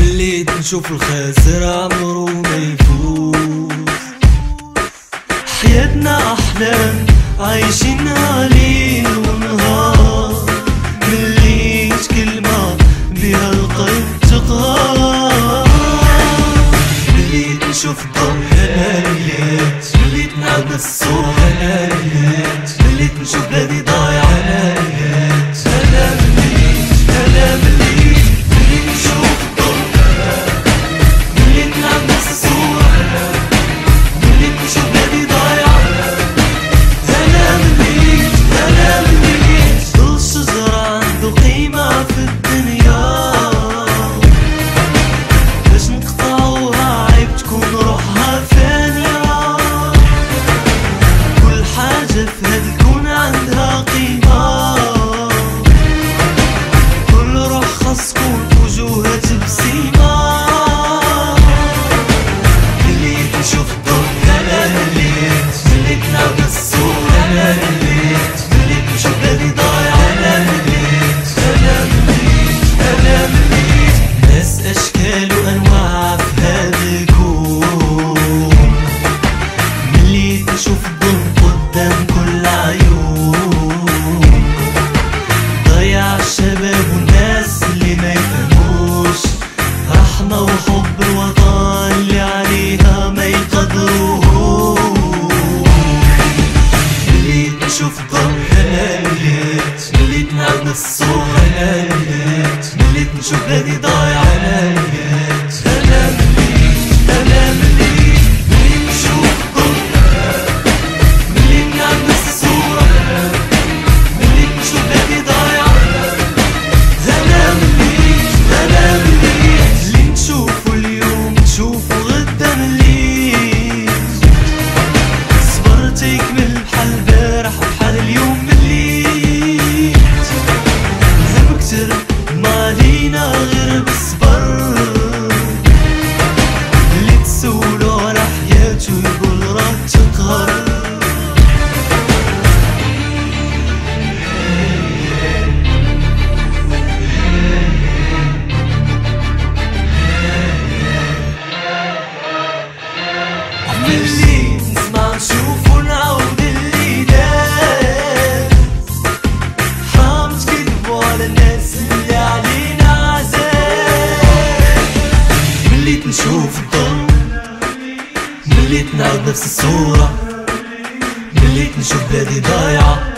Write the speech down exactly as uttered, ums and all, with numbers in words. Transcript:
مليت نشوف الخاسر عمرو ما يفوز. حياتنا أحلام عايشينها ليل ونهار، مليت كلمة بها القلب تقهر. مليت نشوف الضوء أنا مليت، مليت نعد الصوت أنا مليت، مليت نشوف بلادي ضايعة أنا مليت. أنا مليت أنا مليت مليت نشوف الضوء، مليت نعد الصوت، مليت نشوف بلادي ضايعة. أنا مليت أنا مليت كل شجرة عنده قيمة في الدنيا، باش نقطعوها عيب تكون روحها فانية. كل حاجة في هاد الكون عندها قيمة، كل روح خاص تكون في وجوهها تبسيمة. مليت نشوف الضوء أنا مليت، مليت نعود الصوت أنا مليت، مليت نشوف بلادي ضايعة أنا مليت. أنا مليت أنا مليت ناس أشكال وأنواع في هاد الكون. مليت نشوف الظلم قدام كل عيون، ضيع الشباب والناس اللي ما يفهموش رحمة وحب الوطن اللي عليها ما يقدروه. مليت نشوف الضوء أنا مليت، مليت نعود الصوت أنا مليت، مليت نشوف بلادي ضايعة أنا مليت. أنا مليت أنا مليت مليت نشوف الضوء، مليت نعود الصوت، مليت نشوف بلادي ضايعة. أنا مليت أنا مليت اللي نشوفه اليوم نشوفه غدا مليت. صبرت يكمل بحال البارح وبحال اليوم مليت. الهم كتر ما لينا غير بالصبر، اللي تسولو على حياتو يقول راه تقهر. مليت نسمع نشوف ونعاود اللي دار، حرام تكذبوا على الناس اللي علينا عزاز. مليت نشوف الضوء، مليت نعاود نفس الصورة، مليت نشوف بلادي ضايعة.